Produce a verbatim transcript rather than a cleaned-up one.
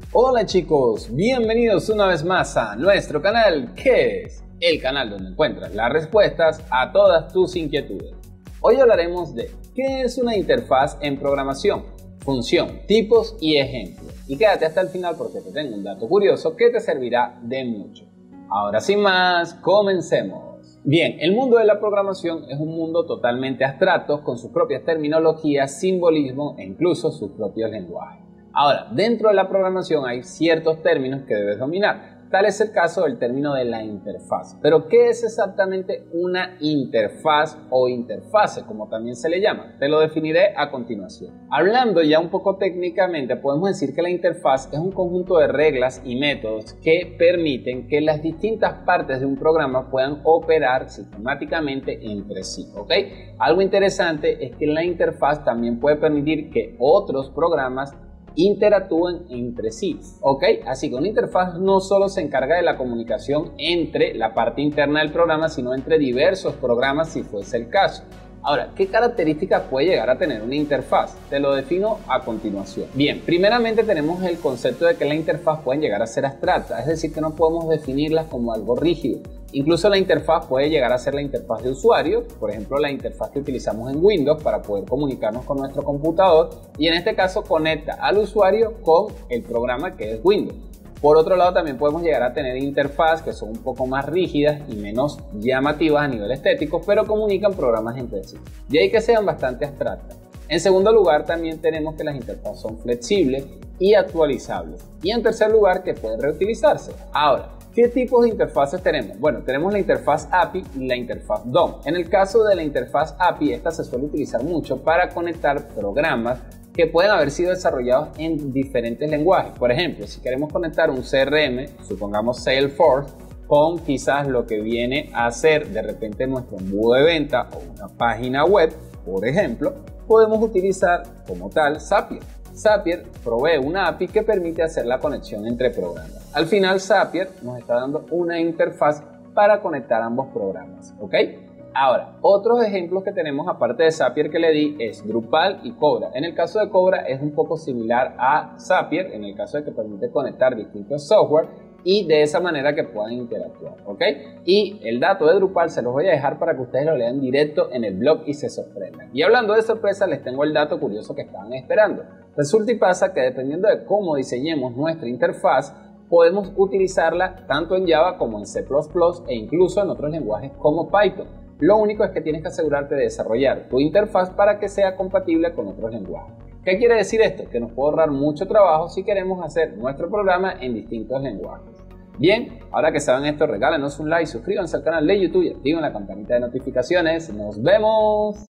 Hola chicos, bienvenidos una vez más a nuestro canal, que es el canal donde encuentras las respuestas a todas tus inquietudes. Hoy hablaremos de qué es una interfaz en programación, función, tipos y ejemplos. Y quédate hasta el final porque te tengo un dato curioso que te servirá de mucho. Ahora sin más, comencemos. Bien, el mundo de la programación es un mundo totalmente abstracto con sus propias terminologías, simbolismo e incluso sus propios lenguajes. Ahora, dentro de la programación hay ciertos términos que debes dominar. Tal es el caso del término de la interfaz. Pero, ¿qué es exactamente una interfaz o interfase, como también se le llama? Te lo definiré a continuación. Hablando ya un poco técnicamente, podemos decir que la interfaz es un conjunto de reglas y métodos que permiten que las distintas partes de un programa puedan operar sistemáticamente entre sí, ¿ok? Algo interesante es que la interfaz también puede permitir que otros programas interactúen entre sí, ¿ok? Así que una interfaz no solo se encarga de la comunicación entre la parte interna del programa, sino entre diversos programas si fuese el caso. Ahora, ¿qué características puede llegar a tener una interfaz? Te lo defino a continuación. Bien, primeramente tenemos el concepto de que la interfaz pueden llegar a ser abstractas, es decir, que no podemos definirlas como algo rígido. Incluso la interfaz puede llegar a ser la interfaz de usuario, por ejemplo la interfaz que utilizamos en Windows para poder comunicarnos con nuestro computador y en este caso conecta al usuario con el programa que es Windows. Por otro lado también podemos llegar a tener interfaz que son un poco más rígidas y menos llamativas a nivel estético, pero comunican programas entre sí. De ahí que sean bastante abstractas. En segundo lugar también tenemos que las interfaces son flexibles y actualizables. Y en tercer lugar que pueden reutilizarse. Ahora, ¿qué tipos de interfaces tenemos? Bueno, tenemos la interfaz A P I y la interfaz D O M. En el caso de la interfaz A P I, esta se suele utilizar mucho para conectar programas que pueden haber sido desarrollados en diferentes lenguajes. Por ejemplo, si queremos conectar un C R M, supongamos Salesforce, con quizás lo que viene a ser de repente nuestro embudo de venta o una página web, por ejemplo, podemos utilizar como tal Zapier. Zapier provee una A P I que permite hacer la conexión entre programas. Al final, Zapier nos está dando una interfaz para conectar ambos programas, ¿ok? Ahora, otros ejemplos que tenemos aparte de Zapier que le di es Drupal y Cobra. En el caso de Cobra es un poco similar a Zapier, en el caso de que permite conectar distintos software y de esa manera que puedan interactuar, ¿ok? Y el dato de Drupal se los voy a dejar para que ustedes lo lean directo en el blog y se sorprendan. Y hablando de sorpresa, les tengo el dato curioso que estaban esperando. Resulta y pasa que dependiendo de cómo diseñemos nuestra interfaz, podemos utilizarla tanto en Java como en C plus plus e incluso en otros lenguajes como Python. Lo único es que tienes que asegurarte de desarrollar tu interfaz para que sea compatible con otros lenguajes. ¿Qué quiere decir esto? Que nos puede ahorrar mucho trabajo si queremos hacer nuestro programa en distintos lenguajes. Bien, ahora que saben esto, regálenos un like, suscríbanse al canal de YouTube y activen la campanita de notificaciones. ¡Nos vemos!